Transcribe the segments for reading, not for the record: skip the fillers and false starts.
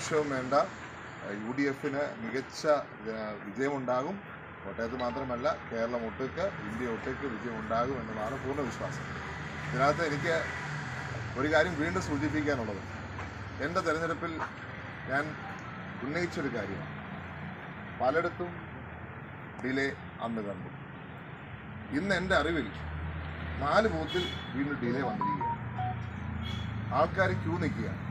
സംശയവും വേണ്ട. UDFന് മികച്ച വിജയമുണ്ടാകും. കോട്ടയത്ത് മാത്രമല്ല, കേരളം ഒട്ടുക്ക്, ഇന്ത്യ ഒട്ടുക്ക് വിജയമുണ്ടാകും എന്നതാണ് പൂർണ്ണ വിശ്വാസം. ഇതിനകത്ത് എനിക്ക് ഒരു കാര്യം വീണ്ടും സൂചിപ്പിക്കാനുള്ളത്, എൻ്റെ തെരഞ്ഞെടുപ്പിൽ ഞാൻ ഉന്നയിച്ചൊരു കാര്യമാണ്. പലയിടത്തും ഡിലേ അന്ന് കണ്ടു. ഇന്ന് എൻ്റെ അറിവിൽ 4 ബൂത്തിൽ വീണ്ടും ഡിലേ വന്നിരിക്കുകയാണ്. ആൾക്കാർ ക്യൂ നിൽക്കുകയാണ്.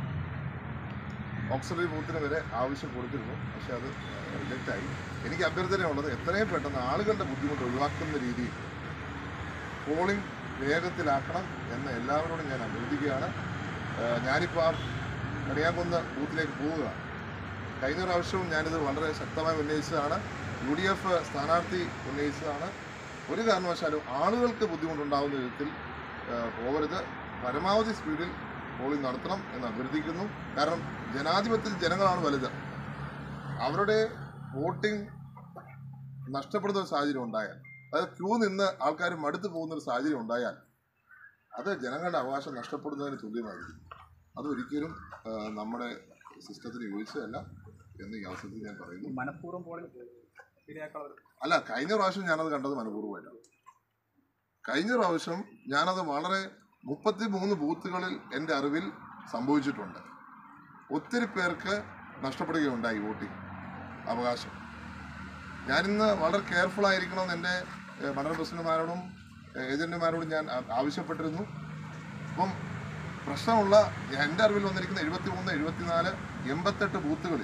ഓക്സിലറി ബൂത്തിന് വരെ ആവശ്യം കൊടുത്തിരുന്നു, പക്ഷെ അത് റിജക്റ്റായി. എനിക്ക് അഭ്യർത്ഥനയുള്ളത്, എത്രയും പെട്ടെന്ന് ആളുകളുടെ ബുദ്ധിമുട്ട് ഒഴിവാക്കുന്ന രീതിയിൽ പോളിംഗ് വേഗത്തിലാക്കണം എന്ന് എല്ലാവരോടും ഞാൻ അഭ്യർത്ഥിക്കുകയാണ്. ഞാനിപ്പോൾ ആ കണിയാകുന്ന ബൂത്തിലേക്ക് പോവുകയാണ്. കഴിഞ്ഞ പ്രാവശ്യവും ഞാനിത് വളരെ ശക്തമായി ഉന്നയിച്ചതാണ്. UDF സ്ഥാനാർത്ഥി ഉന്നയിച്ചതാണ്. ഒരു കാരണവശാലും ആളുകൾക്ക് ബുദ്ധിമുട്ടുണ്ടാകുന്ന വിധത്തിൽ പോകരുത്. പരമാവധി സ്പീഡിൽ പോളിംഗ് നടത്തണം എന്ന് അഭ്യർത്ഥിക്കുന്നു. കാരണം ജനാധിപത്യത്തിൽ ജനങ്ങളാണ് വലുത്. അവരുടെ വോട്ടിംഗ് നഷ്ടപ്പെടുന്ന ഒരു സാഹചര്യം ഉണ്ടായാൽ, അതായത് ക്യൂ നിന്ന് ആൾക്കാർ മടുത്തു പോകുന്നൊരു സാഹചര്യം ഉണ്ടായാൽ, അത് ജനങ്ങളുടെ അവകാശം നഷ്ടപ്പെടുന്നതിന് തുല്യമായിരിക്കും. അതൊരിക്കലും നമ്മുടെ സിസ്റ്റത്തിന് യോജിച്ചതല്ല എന്ന് ഈ അവസരത്തിൽ ഞാൻ പറയുന്നു. മനഃപൂർവ്വം പോളിംഗ് അല്ല, കഴിഞ്ഞ പ്രാവശ്യം ഞാനത് കണ്ടത് മനഃപൂർവ്വമായിട്ടാണ്. കഴിഞ്ഞ പ്രാവശ്യം ഞാനത് വളരെ 33 ബൂത്തുകളിൽ എൻ്റെ അറിവിൽ സംഭവിച്ചിട്ടുണ്ട്. ഒത്തിരി പേർക്ക് നഷ്ടപ്പെടുകയുണ്ടായി വോട്ടിംഗ് അവകാശം. ഞാനിന്ന് വളരെ കെയർഫുൾ ആയിരിക്കണമെന്ന് എൻ്റെ മണ്ഡലം പ്രസിഡന്റുമാരോടും ഏജന്റുമാരോടും ഞാൻ ആവശ്യപ്പെട്ടിരുന്നു. അപ്പം പ്രശ്നമുള്ള എൻ്റെ അറിവിൽ വന്നിരിക്കുന്ന 73, 74, 88 ബൂത്തുകളിൽ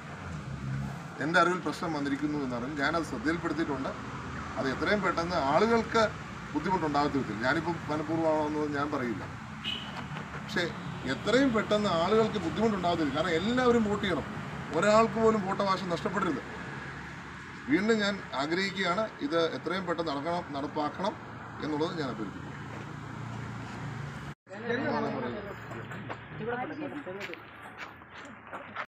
എൻ്റെ അറിവിൽ പ്രശ്നം വന്നിരിക്കുന്നു എന്നറിഞ്ഞു. ഞാനത് ശ്രദ്ധയിൽപ്പെടുത്തിയിട്ടുണ്ട്. അത് എത്രയും പെട്ടെന്ന് ആളുകൾക്ക് ബുദ്ധിമുട്ടുണ്ടാകാത്ത വിധത്തിൽ, ഞാനിപ്പോൾ മനഃപൂർവ്വമാണെന്ന് ഞാൻ പറയില്ല, പക്ഷേ എത്രയും പെട്ടെന്ന് ആളുകൾക്ക് ബുദ്ധിമുട്ടുണ്ടാകത്തില്ല. കാരണം എല്ലാവരും വോട്ട് ചെയ്യണം, ഒരാൾക്ക് പോലും വോട്ടവകാശം നഷ്ടപ്പെടരുത്. വീണ്ടും ഞാൻ ആഗ്രഹിക്കുകയാണ്, ഇത് എത്രയും പെട്ടെന്ന് നടപ്പാക്കണം എന്നുള്ളത് ഞാൻ അഭ്യർത്ഥിക്കുന്നു.